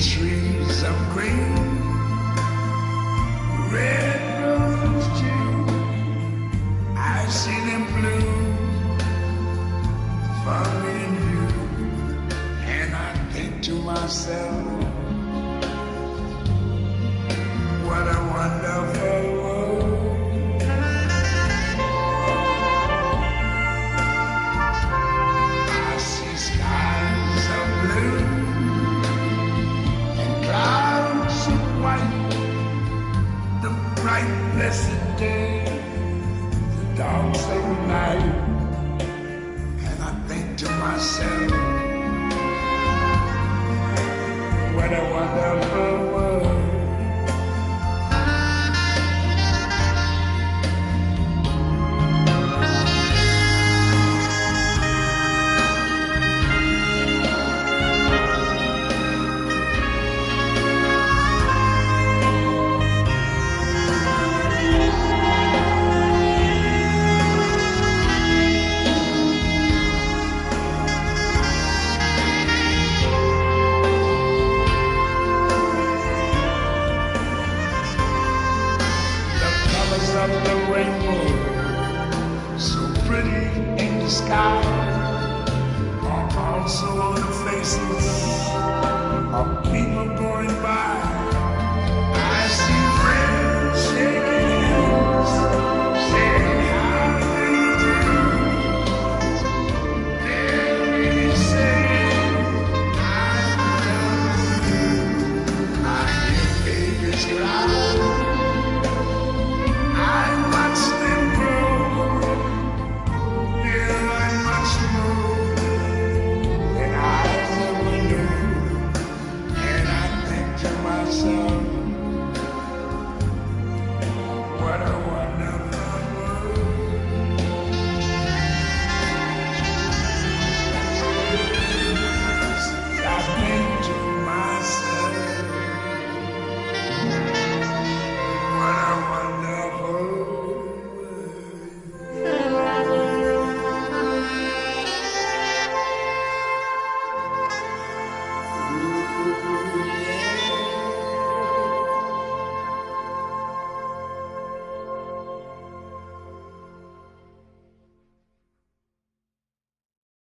trees of green, red roses too. I see them blue for me and you, and I think to myself, what a wonderful world. I see skies of blue and clouds of white, the bright blessed day, the dark sacred night, and I think to myself, what a wonderful world.